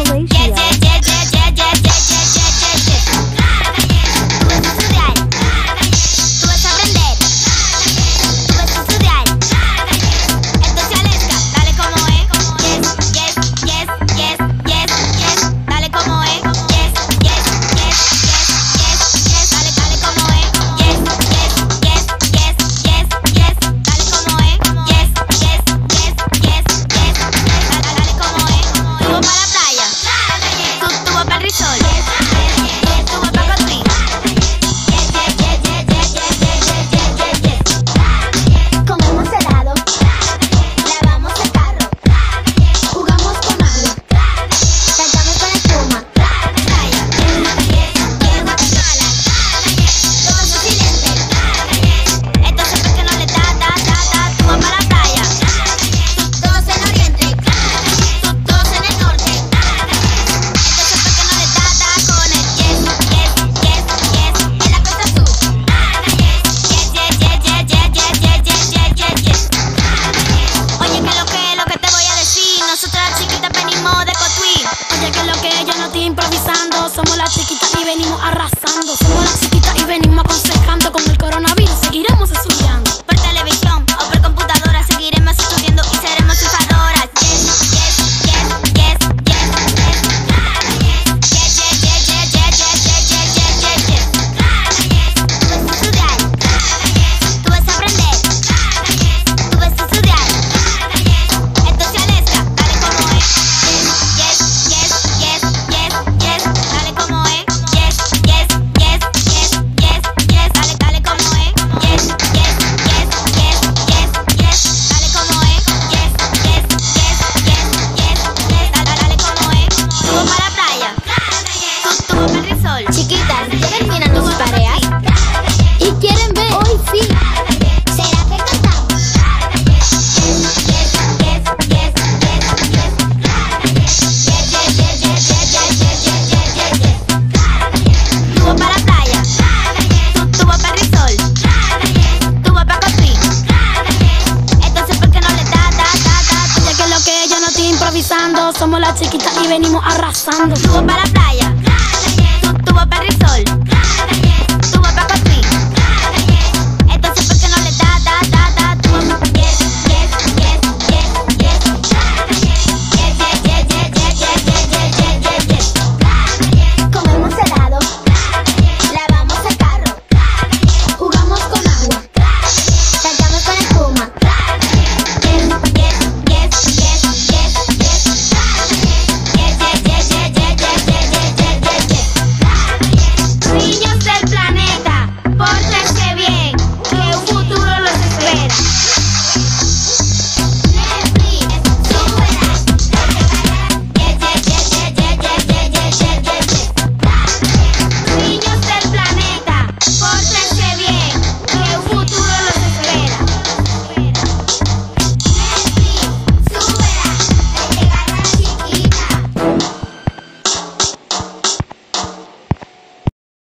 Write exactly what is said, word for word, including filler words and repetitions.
Somos las chiquitas y venimos arrasando. Somos las chiquitas y venimos aconsejando. Con el coronavirus seguiremos estudiando. Por televisión o por computadora seguiremos estudiando y seremos triunfadoras. Yes, yes, yes, yes, yes, yes. Yes, yes, yes, yes, yes, yes, yes, yes, yes, yes. Tú vas a estudiar. Tú vas a aprender. Tú vas a estudiar. Entonces Aleska, dale como es. Yes, yes, yes, yes, yes. Dale como es. Yes, yes, yes, yes, yes, yes. Dale, dale como es. Yes, yes, yes, yes, yes, yes. Dale como es. Yes, yes, yes, yes, yes, yes. Dale, dale como es. Tú vas para la playa. Tú, tú vas para el resort. Chiquitas, ¿ya terminan sus tareas? ¿Y quieren ver? Hoy sí. ¿Será que cantamos? Yes, yes, yes, yes, yes, yes. Yes, yes, yes, yes, yes, yes, yes, yes, yes, yes. Tú vas para la playa. Tú, tú vas para el resort. Tú vas para Cotuí. Entonces, ¿por qué no le da, da, da, da? Ya que lo que yo no estoy improvisando. Somos las chiquitas y venimos arrasando. Tú vas para la playa. Tú, tú vas para el resort.